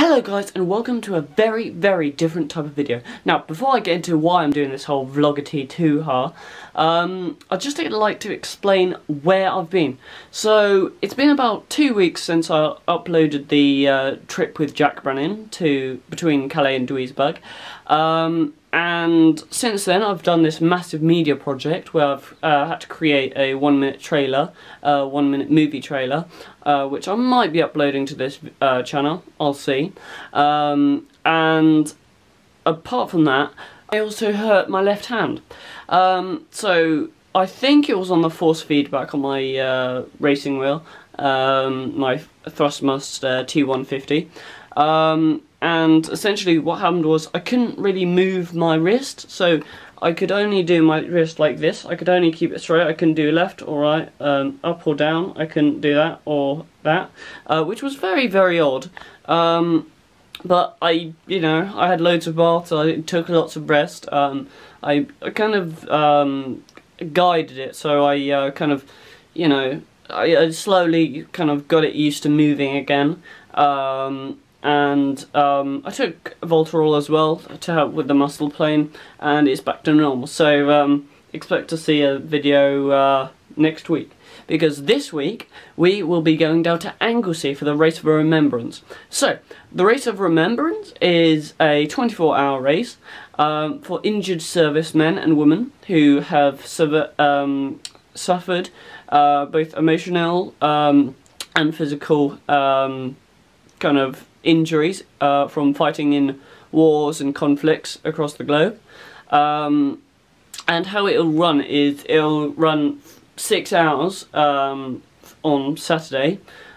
Hello guys, and welcome to a very different type of video. Now, before I get into why I'm doing this whole vloggy hoo-ha, I'd just like to explain where I've been. So, it's been about 2 weeks since I uploaded the trip with Jack Brennan between Calais and Duisburg. And since then I've done this massive media project where I've had to create a 1-minute trailer, 1-minute movie trailer, which I might be uploading to this channel, I'll see. And apart from that, I also hurt my left hand. So I think it was on the force feedback on my racing wheel, my Thrustmaster T150. And essentially what happened was I couldn't really move my wrist, so I could only do my wrist like this. I could only keep it straight. I couldn't do left or right, up or down. I couldn't do that or that, which was very odd. But I had loads of baths. I took lots of rest. I kind of guided it, so I kind of, I slowly kind of got it used to moving again. And I took Voltarol as well to help with the muscle pain, and it's back to normal. So expect to see a video next week, because this week we will be going down to Anglesey for the Race of Remembrance. So the Race of Remembrance is a 24-hour race for injured servicemen and women who have suffered both emotional and physical kind of injuries from fighting in wars and conflicts across the globe. And how it'll run is it'll run 6 hours on Saturday.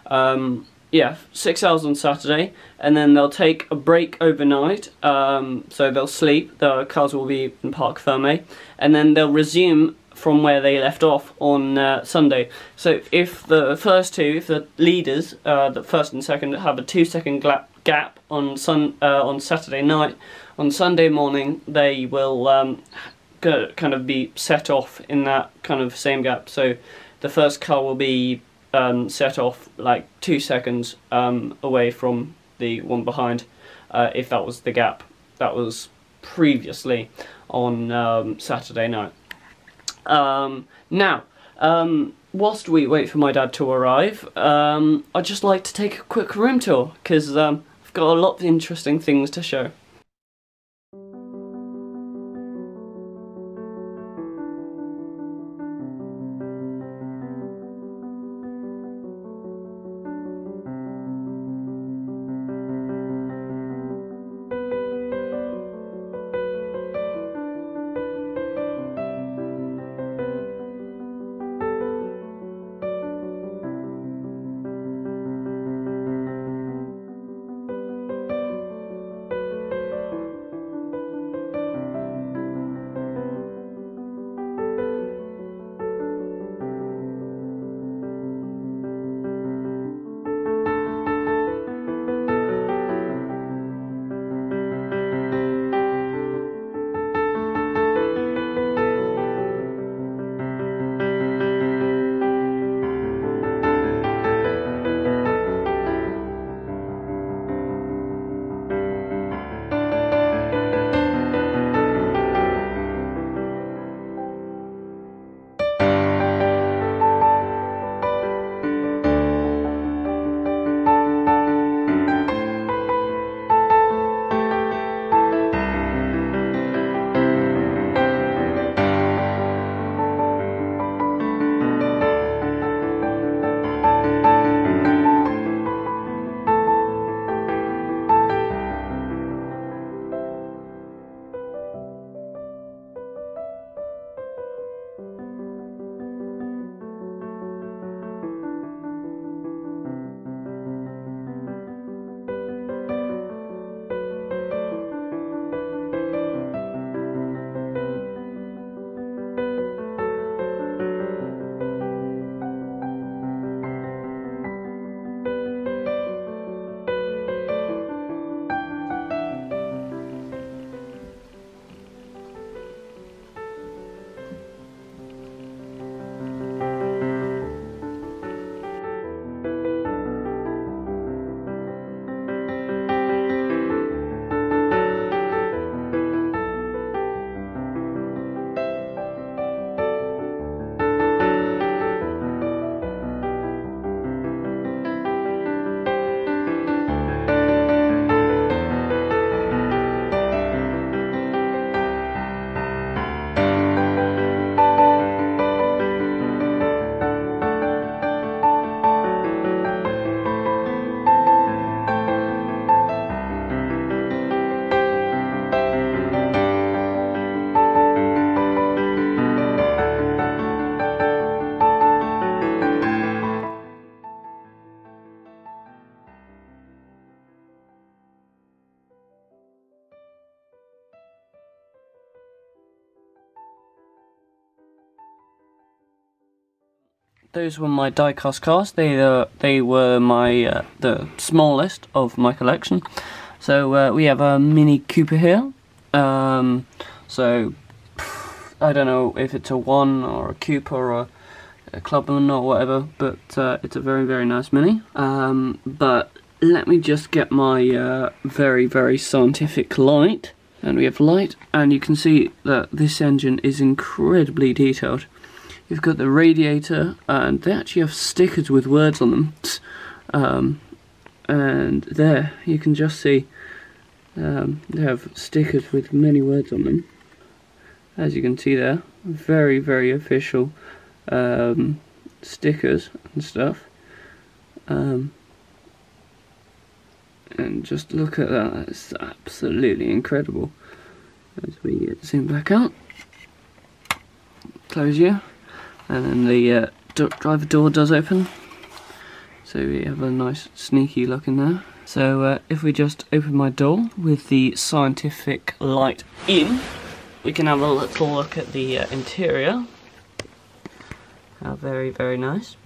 6 hours on Saturday, and then they'll take a break overnight. So they'll sleep. The cars will be in Parc Fermé, and then they'll resume from where they left off on Sunday. So if the leaders, the first and second, have a 2-second gap on Saturday night, on Sunday morning they will kind of be set off in that kind of same gap. So the first car will be set off like 2 seconds away from the one behind, if that was the gap that was previously on Saturday night. Now, whilst we wait for my dad to arrive, I'd just like to take a quick room tour, because I've got a lot of interesting things to show. those were my die-cast cars. They were my the smallest of my collection. So we have a Mini Cooper here. So I don't know if it's a 1 or a Cooper or a Clubman or whatever, but it's a very, very nice Mini. But let me just get my very, very scientific light. And we have light, and you can see that this engine is incredibly detailed. You've got the radiator, and they actually have stickers with words on them. And there, you can just see they have stickers with many words on them. As you can see there, very, very official stickers and stuff. And just look at that, it's absolutely incredible. As we get zoom back out, close you, and then the driver door does open. So we have a nice sneaky look in there. So if we just open my door with the scientific light in, we can have a little look at the interior. How very, very nice.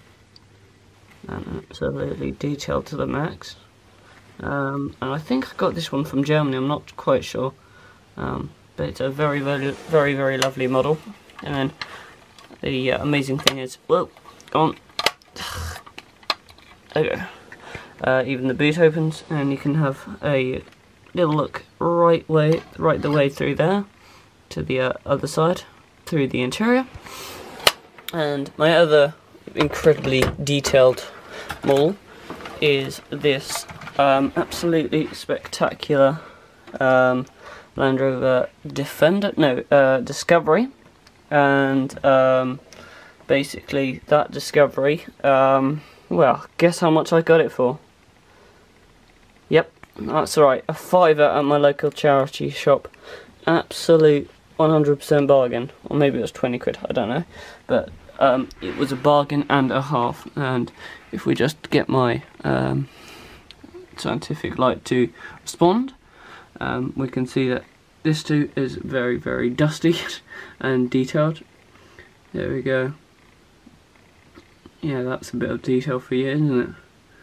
And absolutely detailed to the max. And I think I got this one from Germany, I'm not quite sure. But it's a very, very, very, very lovely model. And then the amazing thing is, whoa, go on. Okay. Even the boot opens, and you can have a little look right the way through there to the other side, through the interior. And my other incredibly detailed model is this absolutely spectacular Land Rover Discovery, and basically that Discovery, well, guess how much I got it for? Yep, that's right, a £5 at my local charity shop. Absolute 100% bargain, or maybe it was 20 quid, I don't know, but it was a bargain and a half. And if we just get my scientific light to respond, we can see that this too is very, very dusty and detailed. There we go. Yeah, that's a bit of detail for you, isn't it?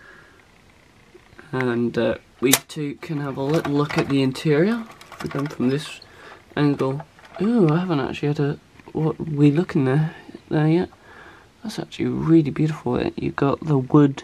And we too can have a little look at the interior. If we come from this angle, ooh, I haven't actually had a we look in there yet. That's actually really beautiful. You've got the wood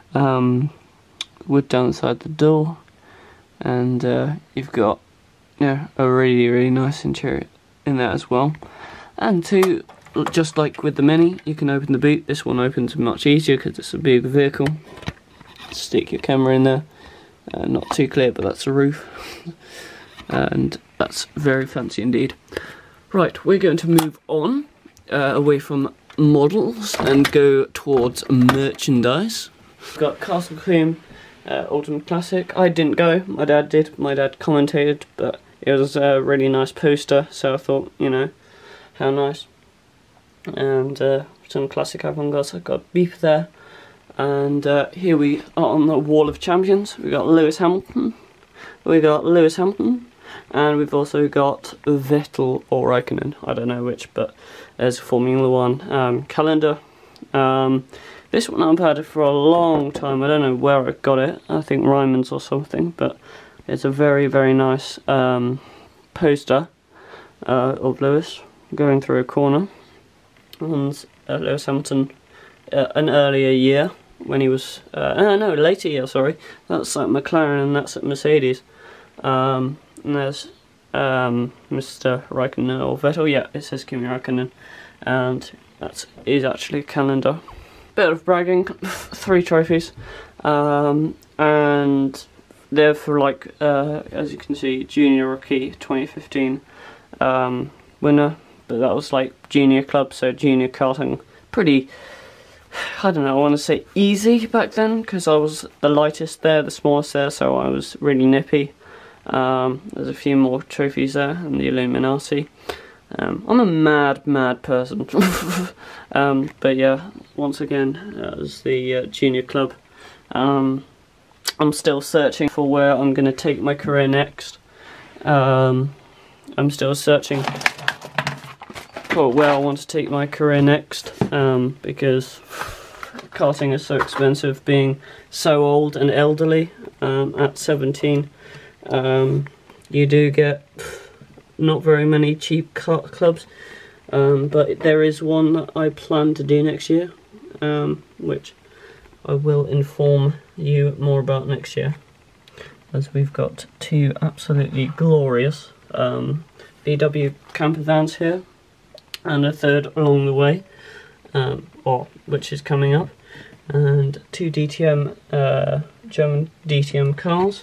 down inside the door, and you've got a really, really nice interior in there as well. And too, just like with the Mini, you can open the boot. This one opens much easier because it's a big vehicle. Stick your camera in there. Not too clear, but that's the roof. And that's very fancy indeed. Right, we're going to move on away from models and go towards merchandise. We've got Castle Queen Ultimate Classic. I didn't go, my dad did. My dad commentated, but it was a really nice poster, so I thought, you know, how nice. And some classic avant-garde. I've got Beep there. And here we are on the Wall of Champions. We've got Lewis Hamilton. And we've also got Vettel or Raikkonen, I don't know which, but there's Formula 1 calendar. This one I've had it for a long time. I don't know where I got it. I think Ryman's or something, but it's a very, very nice poster of Lewis going through a corner. And Lewis Hamilton, an earlier year when he was, no, later year, sorry. That's at McLaren and that's at Mercedes. And there's Mr. Raikkonen or Vettel, yeah, it says Kimi Raikkonen, and that is actually a calendar. Bit of bragging, 3 trophies, and they're for, like, as you can see, Junior Rookie 2015 winner, but that was like junior club, so junior karting, pretty, I don't know, I want to say easy back then, because I was the lightest there, the smallest there, so I was really nippy. There's a few more trophies there, and the Illuminati. I'm a mad person. But yeah, once again, that was the junior club. I'm still searching for where I'm going to take my career next. I'm still searching where I want to take my career next, because karting is so expensive, being so old and elderly. At 17, you do get not very many cheap kart clubs, but there is one that I plan to do next year, which I will inform you more about next year, as we've got two absolutely glorious VW camper vans here, and a third along the way, which is coming up, and two DTM, German DTM cars.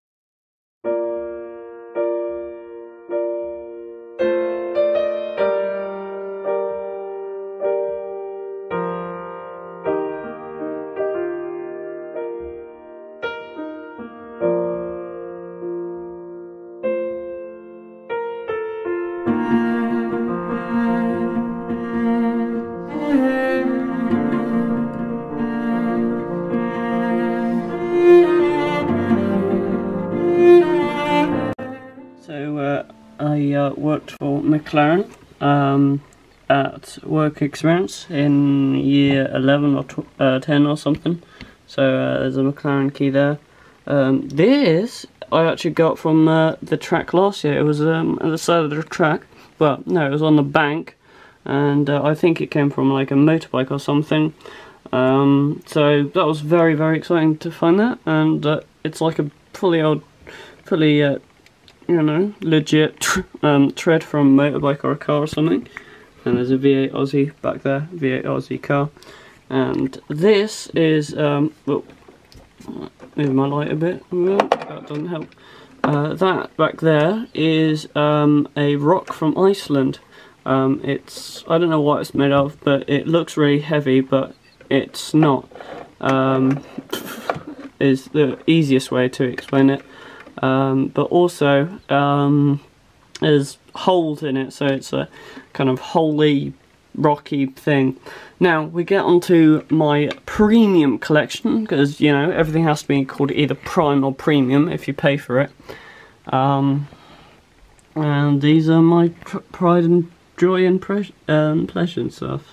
I worked for McLaren at work experience in year 11 or 10 or something. So there's a McLaren key there. This I actually got from the track last year. It was at the side of the track, but no, it was on the bank, and I think it came from like a motorbike or something. So that was very, very exciting to find that, and it's like a fully you know, legit tread from a motorbike or a car or something. And there's a V8 Aussie back there, V8 Aussie car. And this is, well, move my light a bit, that doesn't help. That back there is a rock from Iceland. It's, I don't know what it's made of, but it looks really heavy, but it's not. Is the easiest way to explain it. But also there's holes in it, so it's a kind of holy, rocky thing. Now we get onto my premium collection, because you know everything has to be called either prime or premium if you pay for it. And these are my pride and joy and pleasure and stuff.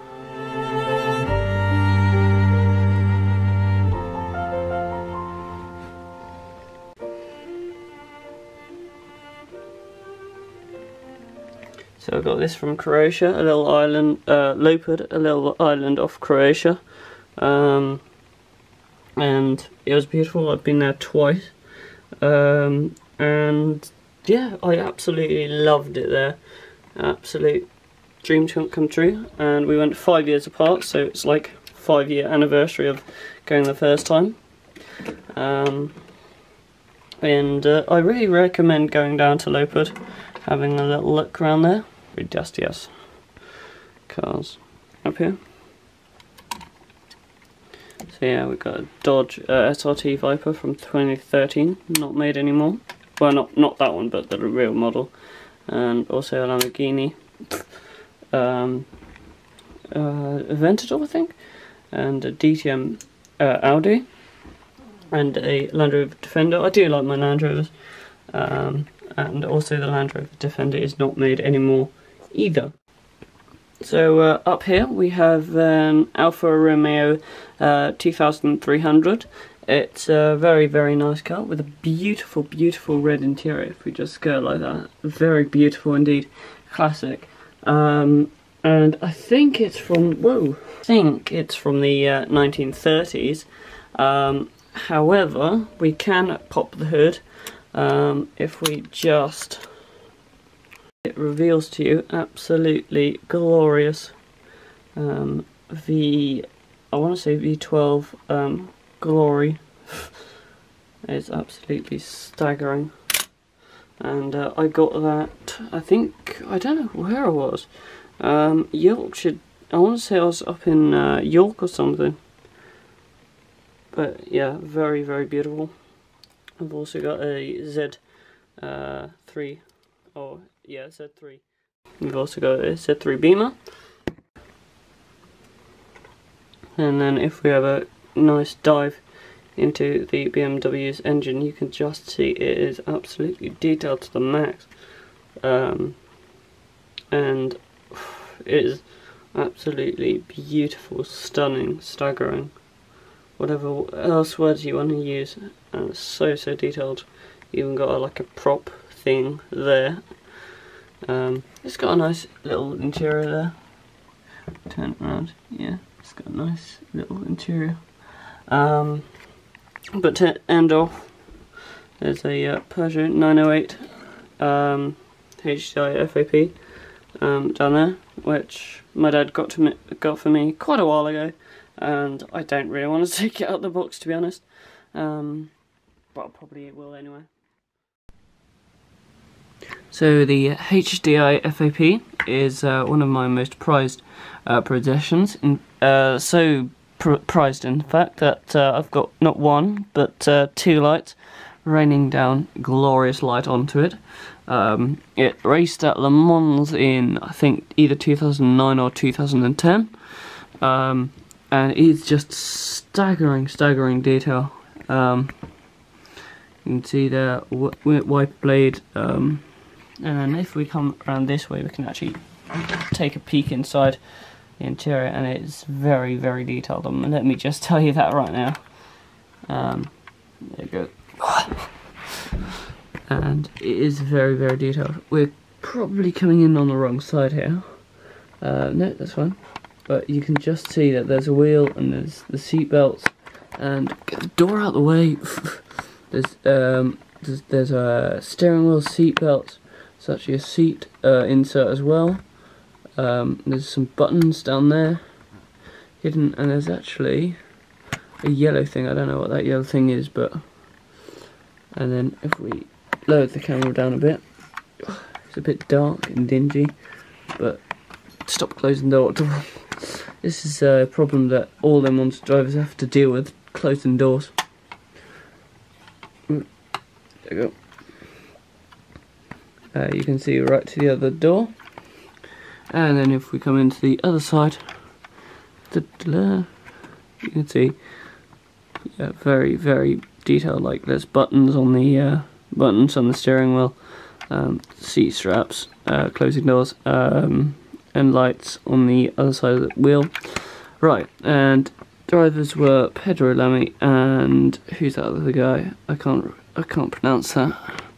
So I got this from Croatia, a little island, Lopud, a little island off Croatia, and it was beautiful. I've been there twice, and yeah, I absolutely loved it there. Absolute dream come true. And we went 5 years apart, so it's like 5-year anniversary of going the first time. And I really recommend going down to Lopud, having a little look around there. Very dusty ass cars up here. So yeah, we've got a Dodge SRT Viper from 2013, not made anymore. Well, not that one, but the real model. And also a Lamborghini Aventador, I think, and a DTM Audi, and a Land Rover Defender. I do like my Land Rovers. And also the Land Rover Defender is not made anymore either. So up here we have an Alfa Romeo 2300. It's a very, very nice car with a beautiful, beautiful red interior. If we just go like that, very beautiful indeed, classic. And I think it's from the 1930s. However, we can pop the hood. If we just, it reveals to you absolutely glorious I want to say V12 glory. It's absolutely staggering. And I got that, I think, I don't know where I was, Yorkshire. I want to say I was up in York or something. But yeah, very, very beautiful. I've also got a Z3, or yeah, Z3. We've also got a Z3 Beamer. And then if we have a nice dive into the BMW's engine, you can just see it is absolutely detailed to the max. And It is absolutely beautiful, stunning, staggering. Whatever else words you want to use. And it's so detailed. Even got like a prop thing there. It's got a nice little interior there. Turn it around, yeah, it's got a nice little interior. But to end off, there's a Peugeot 908 HDI FAP down there, which my dad got for me quite a while ago, and I don't really want to take it out of the box, to be honest. But probably it will anyway. So the HDI FAP is one of my most prized possessions. Prized in fact that I've got not one but two lights raining down glorious light onto it. It raced at Le Mans in I think either 2009 or 2010, and it's just staggering detail. You can see the wiper blade. And if we come around this way, we can actually take a peek inside the interior, and it's very detailed. Let me just tell you that right now. There you go. And it is very detailed. We're probably coming in on the wrong side here. No, that's fine. But you can just see that there's a wheel and there's the seat belts, and get the door out of the way. There's a steering wheel, seat belts. It's actually a seat insert as well. There's some buttons down there hidden, and there's actually a yellow thing. I don't know what that yellow thing is, but and then if we lower the camera down a bit, it's a bit dark and dingy, but stop closing the door. This is a problem that all Le Mans drivers have to deal with, closing doors. There you go. You can see right to the other door, and then if we come into the other side, you can see, yeah, very detailed. Like there's buttons on the steering wheel, seat straps, closing doors, and lights on the other side of the wheel. Right, and drivers were Pedro Lamy and who's that other guy? I can't pronounce that.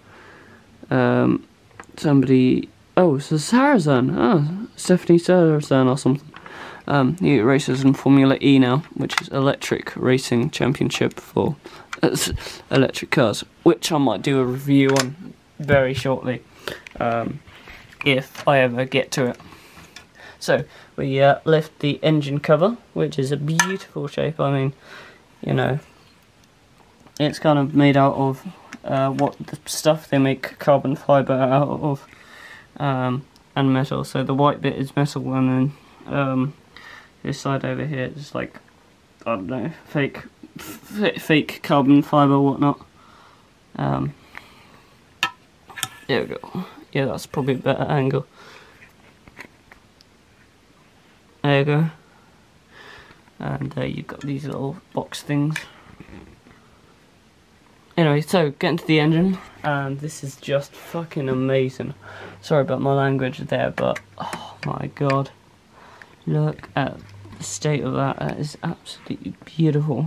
Somebody, oh, it's a Sarrazin. Oh, Stephanie Sarrazin or something. He races in Formula E now, which is electric racing championship for electric cars, which I might do a review on very shortly, if I ever get to it. So we lift the engine cover, which is a beautiful shape. I mean, you know, it's kind of made out of what the stuff they make carbon fibre out of, and metal. So the white bit is metal, and then this side over here is like, I don't know, fake carbon fibre, whatnot. There we go. Yeah, that's probably a better angle. There you go. And you've got these little box things. Anyway, so get into the engine, and this is just fucking amazing. Sorry about my language there, but oh my god, look at the state of that. That is absolutely beautiful.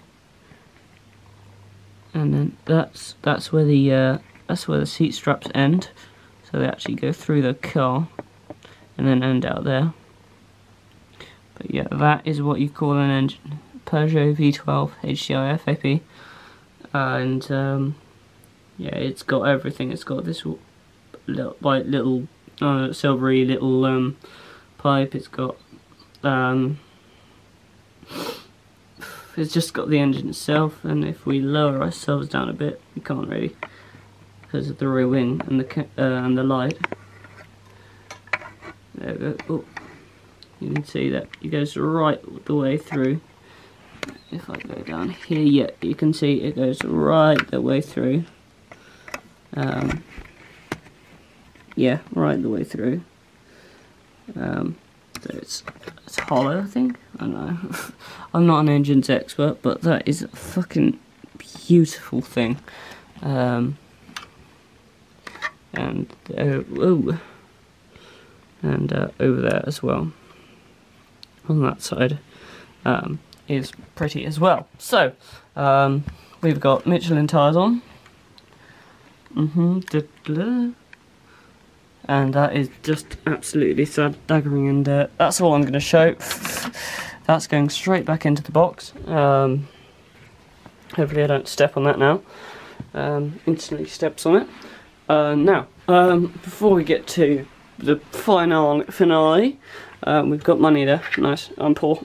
And then that's where the seat straps end, so they actually go through the car and then end out there. But yeah, that is what you call an engine. Peugeot V12 HDI FAP. And yeah, it's got everything. It's got this little silvery little pipe. It's got it's just got the engine itself. And if we lower ourselves down a bit, we can't really because of the rear wing and the light. There we go. Oh, you can see that it goes right the way through. If I go down here, yeah, you can see it goes right the way through. Yeah, right the way through. So it's hollow, I think. I don't know. I'm not an engines expert, but that is a fucking beautiful thing. And oh, and over there as well on that side is pretty as well. So we've got Michelin tires on, and that is just absolutely staggering, and that's all I'm going to show. That's going straight back into the box. Hopefully I don't step on that now. Instantly steps on it. Now, before we get to the finale, we've got money there. Nice, I'm poor.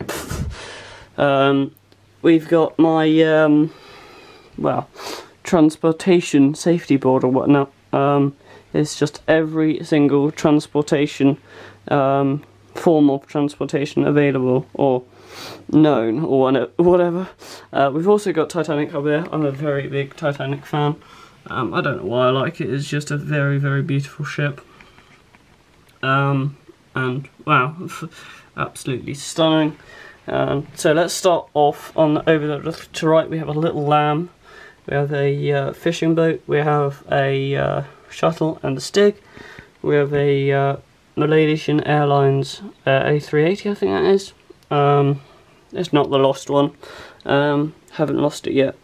We've got my, well, transportation safety board or whatnot. It's just every single transportation, form of transportation available or known or whatever. We've also got Titanic up there. I'm a very big Titanic fan. I don't know why I like it. It's just a very, very beautiful ship. And wow, absolutely stunning. So let's start off on over there to right. We have a little lamb. We have a fishing boat. We have a shuttle and a Stig. We have a Malaysian Airlines A380, I think that is. It's not the lost one. Haven't lost it yet.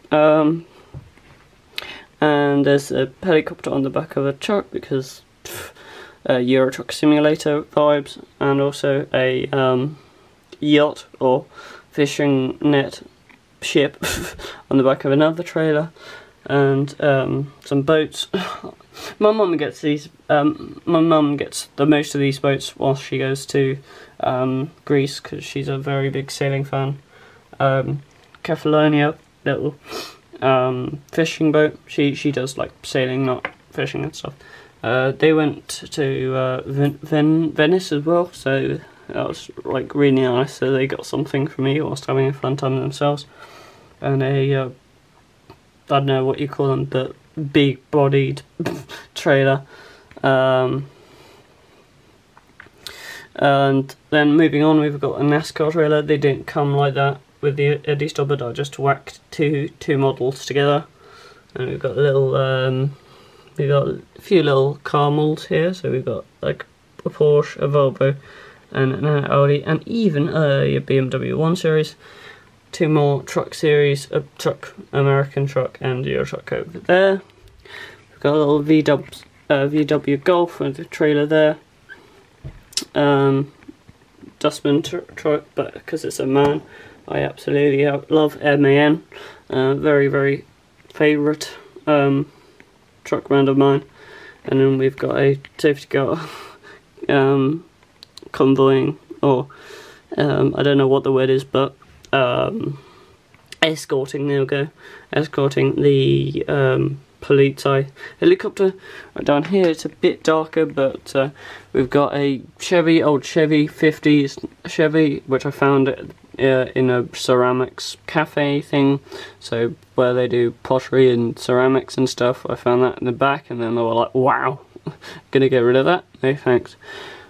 And there's a helicopter on the back of a truck because Euro Truck Simulator vibes, and also a yacht or fishing net ship on the back of another trailer, and some boats. My mum gets these. My mum gets the most of these boats while she goes to Greece because she's a very big sailing fan. Kefalonia, little fishing boat. She does like sailing, not fishing and stuff. They went to Venice as well, so that was like really nice. So they got something for me whilst having a fun time themselves. And a I don't know what you call them, but big-bodied trailer. And then moving on, we've got a NASCAR trailer. They didn't come like that with the Eddie Stobber. I just whacked two models together, and we've got a little we've got a few little car molds here. So we've got like a Porsche, a Volvo, and an Audi, and even a BMW 1 Series. Two more truck series, a truck, American truck, and Euro truck over there. We've got a little VW Golf with a trailer there. Dustman truck, but because it's a man, I absolutely love MAN. Very, very favourite truck brand of mine. And then we've got a safety car convoying, or I don't know what the word is, but escorting, there we go, escorting the Polizei helicopter. Right down here it's a bit darker, but we've got a Chevy, old Chevy 50s Chevy, which I found in a ceramics cafe thing, so where they do pottery and ceramics and stuff. I found that in the back, and then they were like, wow, gonna get rid of that? No thanks.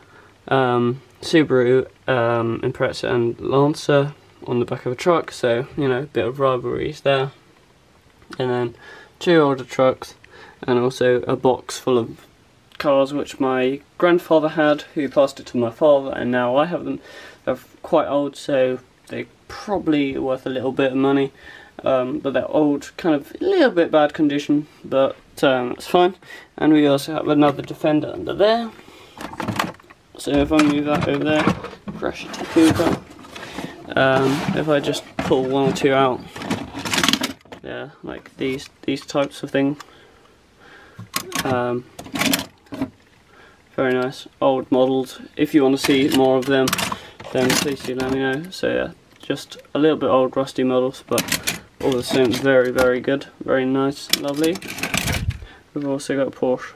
Subaru Impreza and Lancer on the back of a truck, so you know, a bit of rivalries there. And then two older trucks, and also a box full of cars which my grandfather had, who passed it to my father, and now I have them. They're quite old, so they're probably worth a little bit of money, but they're old, kind of a little bit bad condition, but that's fine. And we also have another Defender under there. So if I move that over there, crash it to Cooper. If I just pull one or two out, yeah, like these types of things. Very nice old models. If you want to see more of them, then please do let me know. So yeah, just a little bit old rusty models, but all the same very, very good, very nice, lovely. We've also got a Porsche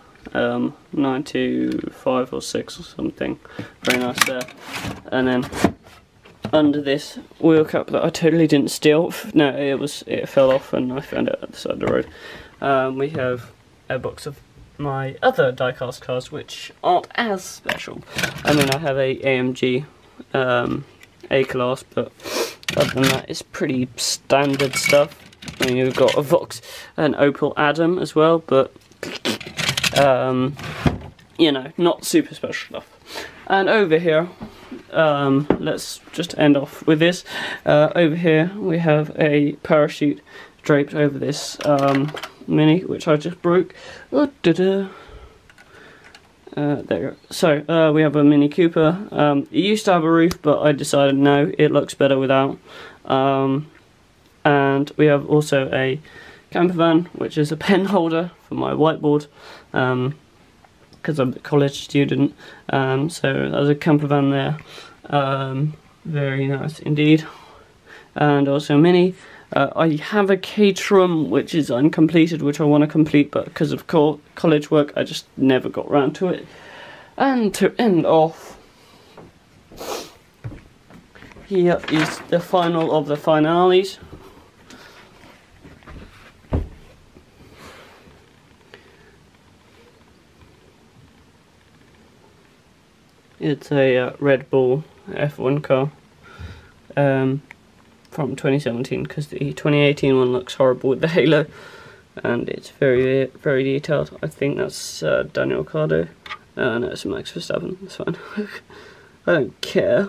925 or 6 or something, very nice there. And then under this wheel cap that I totally didn't steal, no, it fell off and I found it at the side of the road. We have a box of my other die-cast cars which aren't as special. And then I have a AMG A-Class, but other than that it's pretty standard stuff. And you've got a Vox and Opel Adam as well, but you know, not super special stuff. And over here, let's just end off with this. Over here we have a parachute draped over this Mini, which I just broke. There you go. So we have a Mini Cooper. It used to have a roof, but I decided no, it looks better without. And we have also a camper van, which is a pen holder for my whiteboard, because I'm a college student. So there's a camper van there. Very nice indeed. And also Mini. I have a Caterham which is uncompleted, which I want to complete, but because of college work I just never got around to it. And to end off, here is the final of the finales. It's a Red Bull F1 car. From 2017, because the 2018 one looks horrible with the halo, and it's very, very detailed. I think that's Daniel Ricciardo. No, it's Max Verstappen. That's fine. I don't care.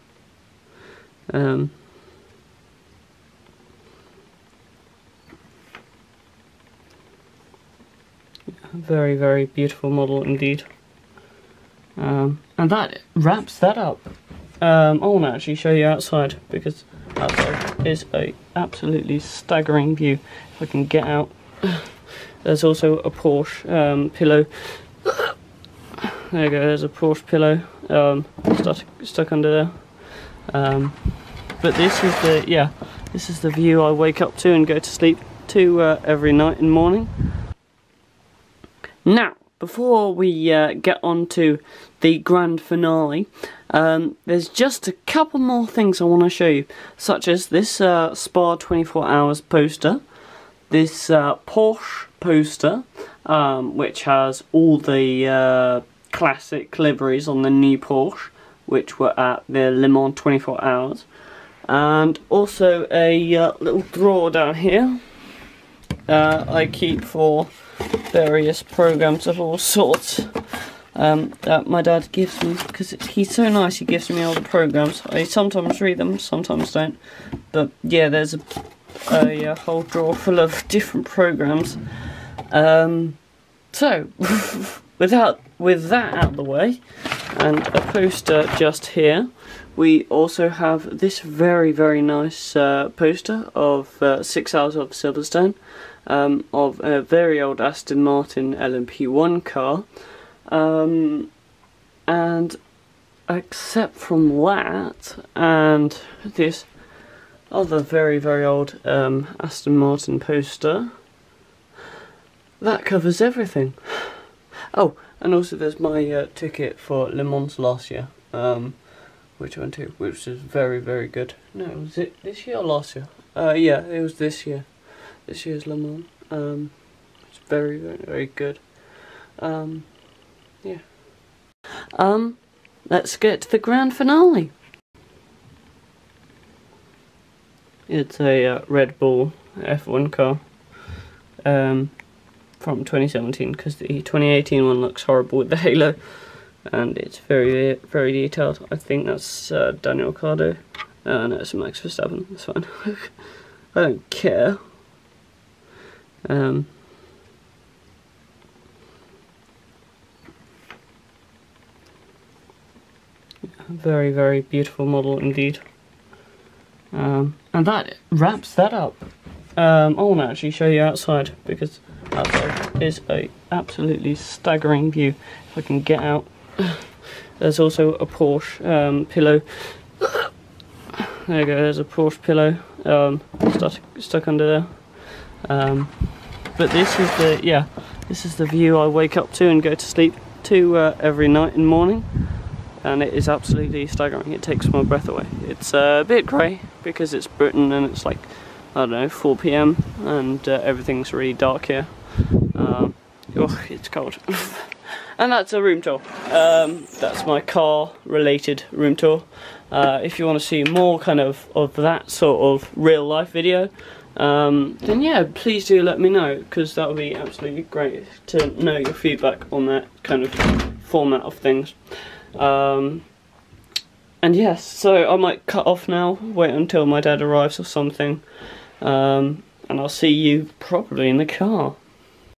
Very, very beautiful model indeed. And that wraps that up. I want to actually show you outside, because outside is a absolutely staggering view. If I can get out. There's also a Porsche pillow. There you go, there's a Porsche pillow stuck under there. But this is the view I wake up to and go to sleep to every night and morning. Now, before we get on to the grand finale, there's just a couple more things I want to show you, such as this Spa 24 Hours poster, this Porsche poster, which has all the classic liveries on the new Porsche, which were at the Le Mans 24 Hours, and also a little drawer down here I keep for various programs of all sorts that my dad gives me, because he's so nice. He gives me all the programs. I sometimes read them, sometimes don't, but yeah, there's a whole drawer full of different programs. So with that out of the way, and a poster just here, we also have this very, very nice poster of 6 Hours of Silverstone, of a very old Aston Martin LMP1 car, and except from that and this other very, very old Aston Martin poster, that covers everything. Oh, and also there's my ticket for Le Mans last year, which I went to, which is very, very good. No, was it this year or last year? Yeah, it was this year. This year's Le Mans. It's very, very, very good. Yeah. Let's get to the grand finale. It's a Red Bull F1 car. From 2017, because the 2018 one looks horrible with the halo, and it's very, very detailed. I think that's Daniel Ricciardo. No, it's Max Verstappen. That's fine. I don't care. Very, very beautiful model indeed. And that wraps that up. I want to actually show you outside, because outside is a absolutely staggering view. If I can get out. There's also a Porsche pillow. There you go, there's a Porsche pillow stuck under there. But this is the view I wake up to and go to sleep to every night and morning, and it is absolutely staggering. It takes my breath away. It's a bit grey because it's Britain and it's like, I don't know, 4 PM and everything's really dark here. Oh, it's cold. And that's a room tour. That's my car related room tour. If you want to see more kind of that sort of real life video, then yeah, please do let me know, because that would be absolutely great to know your feedback on that kind of format of things. And yes, so I might cut off now, wait until my dad arrives or something, and I'll see you probably in the car.